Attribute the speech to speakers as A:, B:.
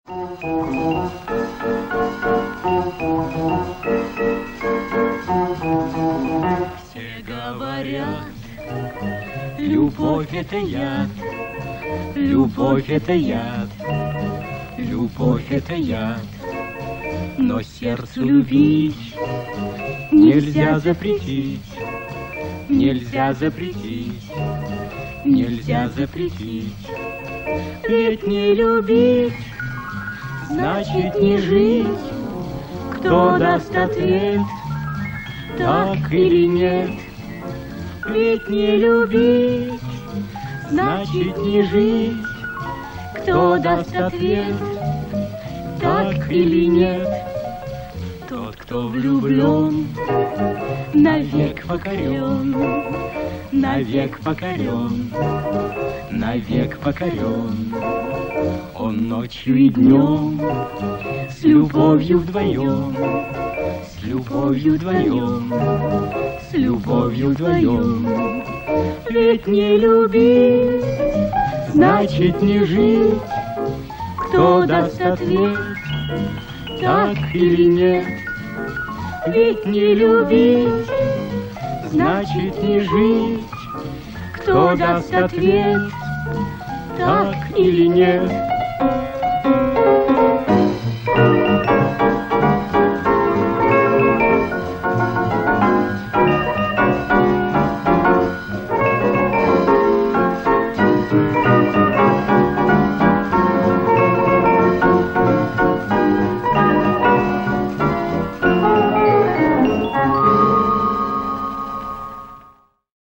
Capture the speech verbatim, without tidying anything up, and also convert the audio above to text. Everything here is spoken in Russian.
A: Все говорят, любовь это яд, любовь это яд, любовь это яд. Но сердцу любить нельзя запретить, нельзя запретить, нельзя запретить. Ведь не любить значит не жить. Кто даст ответ, так или нет? Ведь не любить значит не жить. Кто даст ответ, так или нет? Тот, кто влюблен, навек покорен, навек покорен, навек покорен. Он ночью и днем с любовью вдвоем, с любовью вдвоем, с любовью вдвоем. Ведь не любить значит не жить. Кто даст ответ, так или нет? Ведь не любить значит не жить. Кто даст ответ, так или нет?